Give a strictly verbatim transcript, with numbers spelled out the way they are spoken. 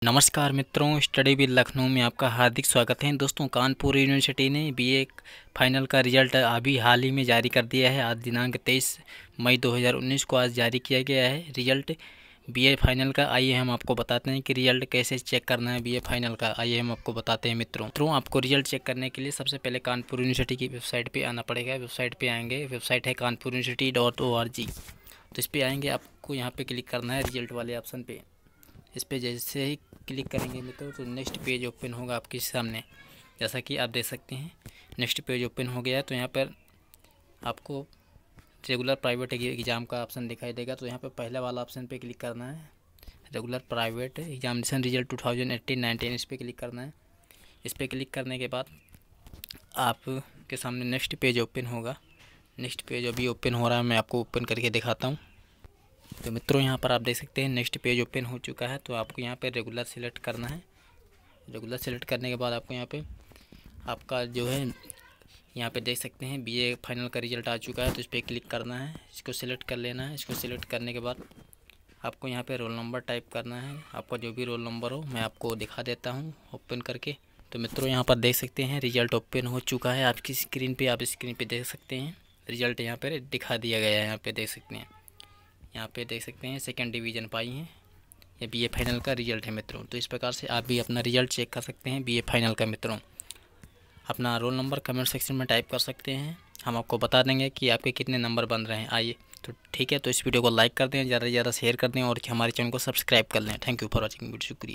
नमस्कार मित्रों, study with Lucknow में आपका हार्दिक स्वागत है। दोस्तों, कानपुर यूनिवर्सिटी ने बीए फाइनल का रिजल्ट अभी हाल ही में जारी कर दिया है। आज दिनांक तेईस मई दो हज़ार उन्नीस को आज जारी किया गया है रिजल्ट बीए फाइनल का। आइए हम आपको बताते हैं कि रिजल्ट कैसे चेक करना है बीए फाइनल का। आइए हम आपको बताते हैं मित्रों मित्रों आपको रिजल्ट चेक करने के लिए सबसे पहले कानपुर यूनिवर्सिटी की वेबसाइट पर आना पड़ेगा। वेबसाइट पर आएंगे, वेबसाइट है Kanpur university dot O R G. तो इस पर आएंगे, आपको यहाँ पर क्लिक करना है रिजल्ट वाले ऑप्शन पे। इस पर जैसे ही क्लिक करेंगे मित्रों तो नेक्स्ट पेज ओपन होगा आपके सामने। जैसा कि आप देख सकते हैं नेक्स्ट पेज ओपन हो गया है। तो यहाँ पर आपको रेगुलर प्राइवेट एग्ज़ाम का ऑप्शन दिखाई देगा। तो यहाँ पर पहले वाला ऑप्शन पे क्लिक करना है, regular private examination result two thousand eighteen nineteen, इस पर क्लिक करना है। इस पर क्लिक करने के बाद आपके सामने नेक्स्ट पेज ओपन होगा। नेक्स्ट पेज अभी ओपन हो रहा है, मैं आपको ओपन करके दिखाता हूँ। तो मित्रों यहाँ पर आप देख सकते हैं नेक्स्ट पेज ओपन हो चुका है। तो आपको यहाँ पे रेगुलर सेलेक्ट करना है। रेगुलर सेलेक्ट करने के बाद आपको यहाँ पे आपका जो है यहाँ पे देख सकते हैं बीए फाइनल का रिजल्ट आ चुका है। तो इस पर क्लिक करना है, इसको सिलेक्ट कर लेना है। इसको सिलेक्ट करने के बाद आपको यहाँ पे रोल नंबर टाइप करना है। आपका जो भी रोल नंबर हो मैं आपको दिखा देता हूँ ओपन करके। तो मित्रों यहाँ पर देख सकते हैं रिजल्ट ओपन हो चुका है आपकी स्क्रीन पर। आप स्क्रीन पर देख सकते हैं रिजल्ट यहाँ पर दिखा दिया गया है। यहाँ पर देख सकते हैं, यहाँ पे देख सकते हैं सेकंड डिवीज़न पाई हैं। ये बीए फाइनल का रिजल्ट है मित्रों। तो इस प्रकार से आप भी अपना रिजल्ट चेक कर सकते हैं बीए फाइनल का मित्रों। अपना रोल नंबर कमेंट सेक्शन में टाइप कर सकते हैं, हम आपको बता देंगे कि आपके कितने नंबर बन रहे हैं। आइए तो ठीक है, तो इस वीडियो को लाइक कर दें, ज़्यादा से ज़्यादा शेयर कर दें और हमारे चैनल को सब्सक्राइब कर लें। Thank you for watching video, शुक्रिया।